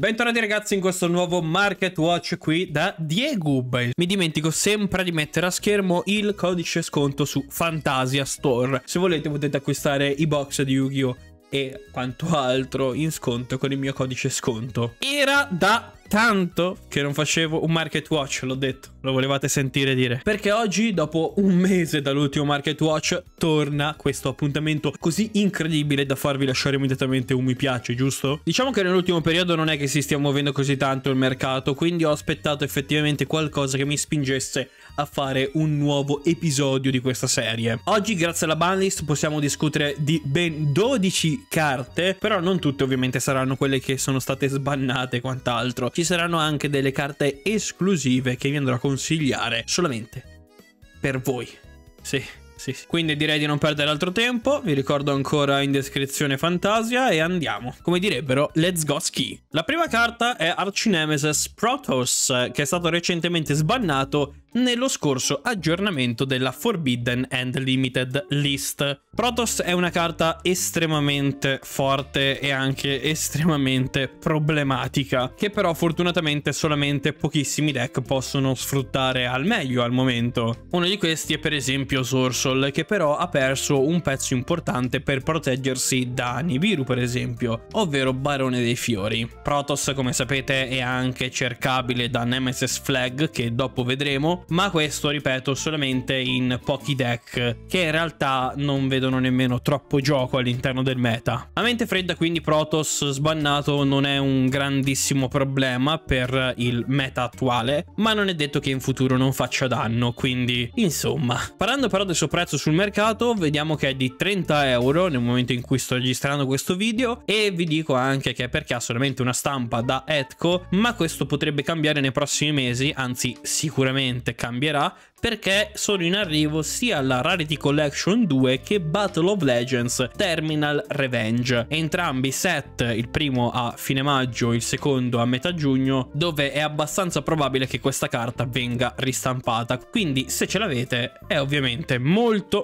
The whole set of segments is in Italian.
Bentornati ragazzi in questo nuovo Market Watch qui da Diegub. Mi dimentico sempre di mettere a schermo il codice sconto su Fantasia Store. Se volete potete acquistare i box di Yu-Gi-Oh! E quanto altro in sconto con il mio codice sconto. Era da tanto che non facevo un Market Watch, l'ho detto, lo volevate sentire dire. Perché oggi, dopo un mese dall'ultimo Market Watch, torna questo appuntamento così incredibile da farvi lasciare immediatamente un mi piace, giusto? Diciamo che nell'ultimo periodo non è che si stia muovendo così tanto il mercato, quindi ho aspettato effettivamente qualcosa che mi spingesse a fare un nuovo episodio di questa serie. Oggi, grazie alla banlist, possiamo discutere di ben 12 carte, però non tutte ovviamente saranno quelle che sono state sbannate e quant'altro. Ci saranno anche delle carte esclusive che vi andrò a consigliare solamente per voi. Sì. Quindi direi di non perdere altro tempo. Vi ricordo ancora in descrizione Fantasia e andiamo. Come direbbero, let's go ski. La prima carta è Archnemesis Protoss, che è stato recentemente sbannato nello scorso aggiornamento della Forbidden and Limited List. Protoss è una carta estremamente forte e anche estremamente problematica, che però fortunatamente solamente pochissimi deck possono sfruttare al meglio al momento. Uno di questi è per esempio Sorsol, che però ha perso un pezzo importante per proteggersi da Nibiru per esempio, ovvero Barone dei Fiori. Protoss, come sapete, è anche cercabile da Nemesis Flag, che dopo vedremo, ma questo, ripeto, solamente in pochi deck che in realtà non vedono nemmeno troppo gioco all'interno del meta. A mente fredda quindi Protoss sbannato non è un grandissimo problema per il meta attuale, ma non è detto che in futuro non faccia danno, quindi insomma. Parlando però del suo prezzo sul mercato, vediamo che è di 30 euro nel momento in cui sto registrando questo video, e vi dico anche che è perché ha solamente una stampa da Etco, ma questo potrebbe cambiare nei prossimi mesi, anzi sicuramente cambierà, perché sono in arrivo sia la Rarity Collection 2 che Battle of Legends Terminal Revenge, entrambi i set, il primo a fine maggio, il secondo a metà giugno, dove è abbastanza probabile che questa carta venga ristampata, quindi se ce l'avete è ovviamente molto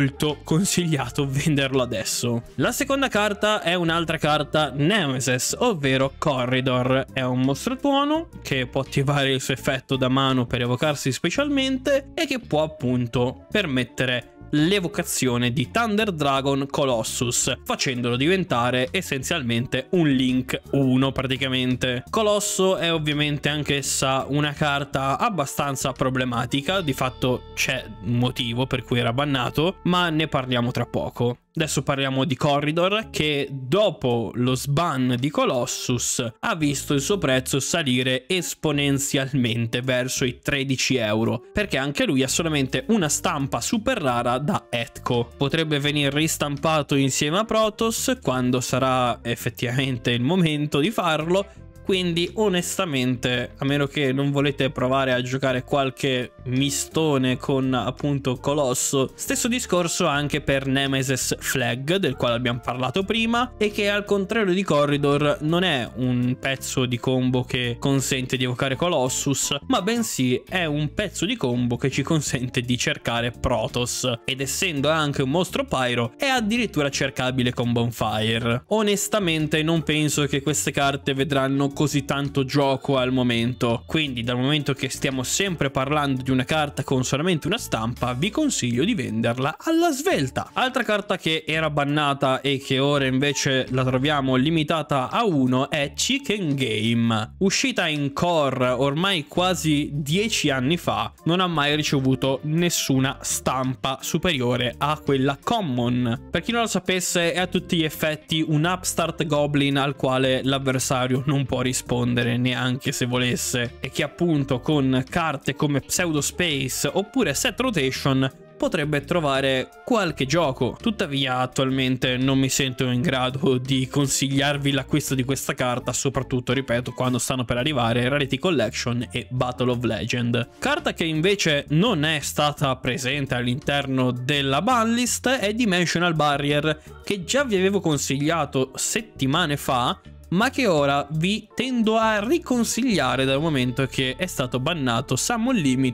consigliato venderlo adesso. La seconda carta è un'altra carta Nemesis, ovvero Corridor. È un mostro tuono che può attivare il suo effetto da mano per evocarsi specialmente e che può appunto permettere l'evocazione di Thunder Dragon Colossus, facendolo diventare essenzialmente un Link 1 praticamente. Colosso è ovviamente anch'essa una carta abbastanza problematica, di fatto c'è un motivo per cui era bannato, ma ne parliamo tra poco. Adesso parliamo di Corridor, che dopo lo sban di Colossus ha visto il suo prezzo salire esponenzialmente verso i 13 euro, perché anche lui ha solamente una stampa super rara da Etco. Potrebbe venire ristampato insieme a Protoss quando sarà effettivamente il momento di farlo, quindi onestamente, a meno che non volete provare a giocare qualche mistone con appunto Colosso, stesso discorso anche per Nemesis Flag, del quale abbiamo parlato prima, e che al contrario di Corridor non è un pezzo di combo che consente di evocare Colossus, ma bensì è un pezzo di combo che ci consente di cercare Protoss, ed essendo anche un mostro pyro è addirittura cercabile con Bonfire. Onestamente non penso che queste carte vedranno così tanto gioco al momento, quindi dal momento che stiamo sempre parlando di una carta con solamente una stampa, vi consiglio di venderla alla svelta. Altra carta che era bannata e che ora invece la troviamo limitata a 1 è Chicken Game. Uscita in core ormai quasi 10 anni fa, non ha mai ricevuto nessuna stampa superiore a quella common. Per chi non lo sapesse, è a tutti gli effetti un upstart goblin al quale l'avversario non può rispondere neanche se volesse, e che appunto con carte come Pseudo Space oppure Set Rotation potrebbe trovare qualche gioco. Tuttavia attualmente non mi sento in grado di consigliarvi l'acquisto di questa carta, soprattutto, ripeto, quando stanno per arrivare Rarity Collection e Battle of Legend. Carta che invece non è stata presente all'interno della banlist è Dimensional Barrier, che già vi avevo consigliato settimane fa, ma che ora vi tendo a riconsigliare dal momento che è stato bannato Summon Limit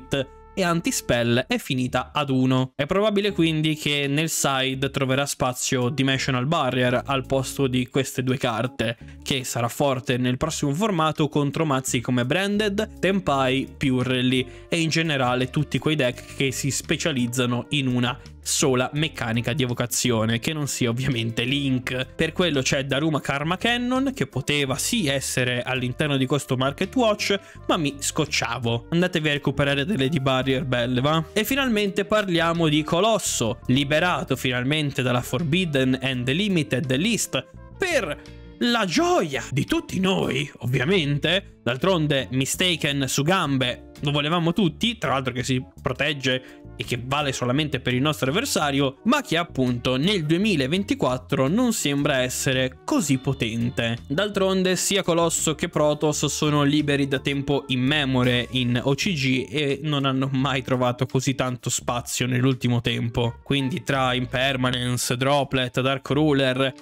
e anti-spell è finita ad 1. È probabile quindi che nel side troverà spazio Dimensional Barrier al posto di queste due carte, che sarà forte nel prossimo formato contro mazzi come Branded, Tenpai, Purely e in generale tutti quei deck che si specializzano in una sola meccanica di evocazione, che non sia ovviamente Link. Per quello c'è Daruma Karma Cannon, che poteva sì essere all'interno di questo Market Watch, ma mi scocciavo. Andatevi a recuperare delle di barrier belle, va? E finalmente parliamo di Colosso, liberato finalmente dalla Forbidden and Limited List per la gioia di tutti noi, ovviamente. D'altronde Mistaken su gambe lo volevamo tutti, tra l'altro che si protegge e che vale solamente per il nostro avversario, ma che appunto nel 2024 non sembra essere così potente. D'altronde sia Colosso che Protoss sono liberi da tempo immemore in OCG e non hanno mai trovato così tanto spazio nell'ultimo tempo. Quindi tra Impermanence, Droplet, Dark Ruler,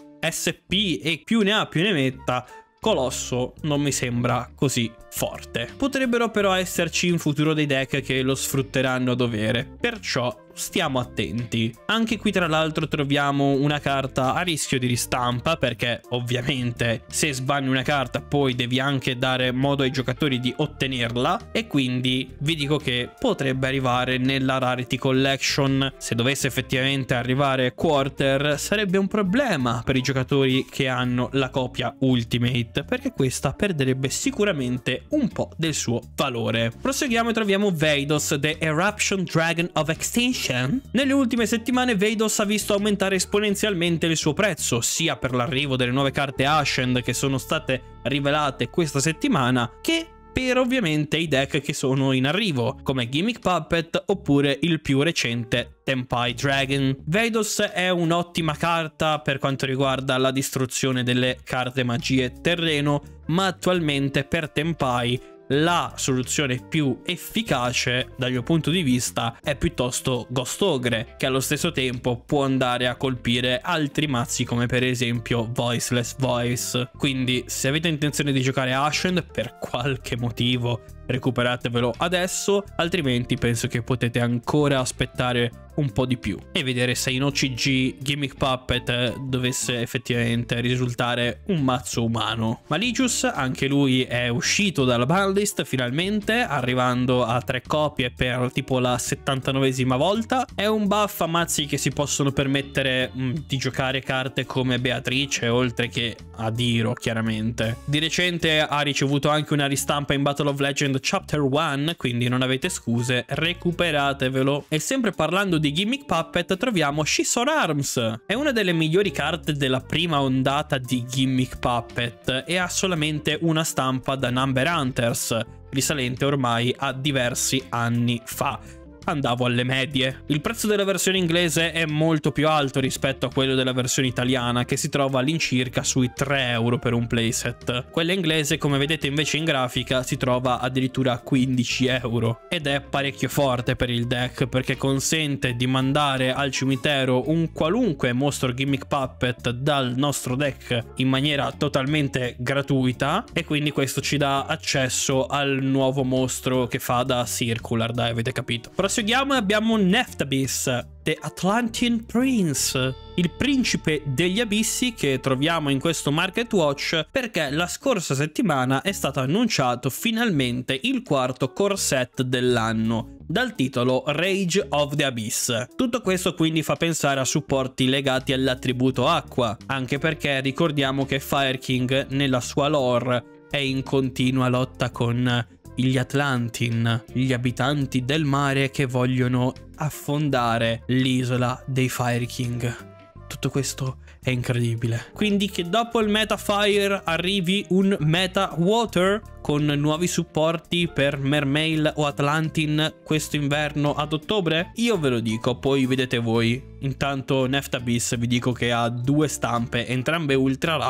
SP e più ne ha più ne metta, Colosso non mi sembra così forte. Potrebbero però esserci in futuro dei deck che lo sfrutteranno a dovere, perciò stiamo attenti. Anche qui tra l'altro troviamo una carta a rischio di ristampa, perché ovviamente se sbanni una carta poi devi anche dare modo ai giocatori di ottenerla, e quindi vi dico che potrebbe arrivare nella Rarity Collection. Se dovesse effettivamente arrivare Quarter sarebbe un problema per i giocatori che hanno la copia Ultimate, perché questa perderebbe sicuramente un po' del suo valore. Proseguiamo e troviamo Vados, The Eruption Dragon of Extinction. Nelle ultime settimane Vados ha visto aumentare esponenzialmente il suo prezzo, sia per l'arrivo delle nuove carte Ascend che sono state rivelate questa settimana, che per ovviamente i deck che sono in arrivo, come Gimmick Puppet oppure il più recente Tenpai Dragon. Vados è un'ottima carta per quanto riguarda la distruzione delle carte magie terreno, ma attualmente per Tenpai la soluzione più efficace dal mio punto di vista è piuttosto Ghost Ogre, che allo stesso tempo può andare a colpire altri mazzi come per esempio Voiceless Voice. Quindi se avete intenzione di giocare Ascend per qualche motivo recuperatevelo adesso, altrimenti penso che potete ancora aspettare un po' di più e vedere se in OCG Gimmick Puppet dovesse effettivamente risultare un mazzo umano. Malicious, anche lui è uscito dalla banlist finalmente, arrivando a 3 copie per tipo la 79esima volta. È un buff a mazzi che si possono permettere di giocare carte come Beatrice, oltre che a Diro chiaramente. Di recente ha ricevuto anche una ristampa in Battle of Legend Chapter 1, quindi non avete scuse, recuperatevelo. E sempre parlando di Gimmick Puppet troviamo Scissor Arms. È una delle migliori carte della prima ondata di Gimmick Puppet e ha solamente una stampa da Number Hunters, risalente ormai a diversi anni fa. Andavo alle medie. Il prezzo della versione inglese è molto più alto rispetto a quello della versione italiana, che si trova all'incirca sui 3 euro per un playset. Quella inglese, come vedete invece in grafica, si trova addirittura a 15 euro ed è parecchio forte per il deck, perché consente di mandare al cimitero un qualunque mostro Gimmick Puppet dal nostro deck in maniera totalmente gratuita, e quindi questo ci dà accesso al nuovo mostro che fa da Circular, dai, avete capito. Proseguiamo e abbiamo Neftabis, The Atlantean Prince, il principe degli abissi, che troviamo in questo Market Watch perché la scorsa settimana è stato annunciato finalmente il quarto core set dell'anno, dal titolo Rage of the Abyss. Tutto questo quindi fa pensare a supporti legati all'attributo acqua, anche perché ricordiamo che Fire King nella sua lore è in continua lotta con gli Atlantin, gli abitanti del mare che vogliono affondare l'isola dei Fire King. Tutto questo è incredibile. Quindi che dopo il meta Fire arrivi un meta Water con nuovi supporti per Mermail o Atlantin questo inverno ad ottobre? Io ve lo dico, poi vedete voi. Intanto Neftabis vi dico che ha 2 stampe, entrambe ultra rare,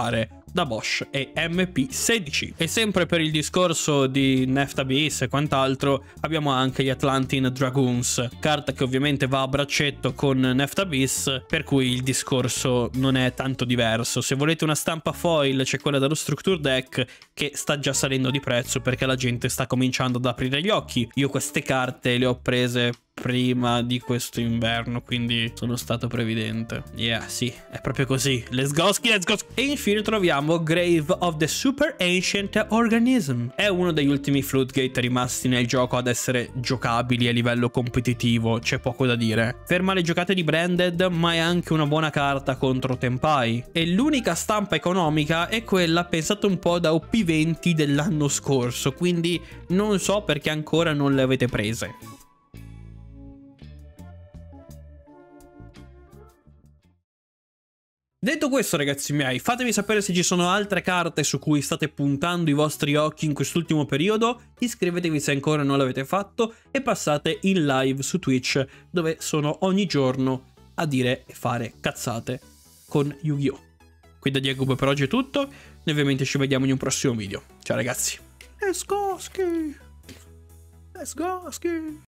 da Bosch e MP16. E sempre per il discorso di Neft Abyss e quant'altro abbiamo anche gli Atlantean Dragoons, carta che ovviamente va a braccetto con Neft Abyss, per cui il discorso non è tanto diverso. Se volete una stampa foil c'è quella dello Structure Deck, che sta già salendo di prezzo perché la gente sta cominciando ad aprire gli occhi. Io queste carte le ho prese prima di questo inverno, quindi sono stato previdente. Yeah, sì, è proprio così. Let's go, let's go. E infine troviamo Grave of the Super Ancient Organism. È uno degli ultimi Floodgate rimasti nel gioco ad essere giocabili a livello competitivo, c'è poco da dire. Ferma le giocate di Branded, ma è anche una buona carta contro Tempai. E l'unica stampa economica è quella pensata un po' da OP20 dell'anno scorso, quindi non so perché ancora non le avete prese. Detto questo, ragazzi miei, fatemi sapere se ci sono altre carte su cui state puntando i vostri occhi in quest'ultimo periodo, iscrivetevi se ancora non l'avete fatto e passate in live su Twitch, dove sono ogni giorno a dire e fare cazzate con Yu-Gi-Oh! Qui da Diego per oggi è tutto, noi ovviamente ci vediamo in un prossimo video. Ciao ragazzi! Let's go, ski! Let's go, ski!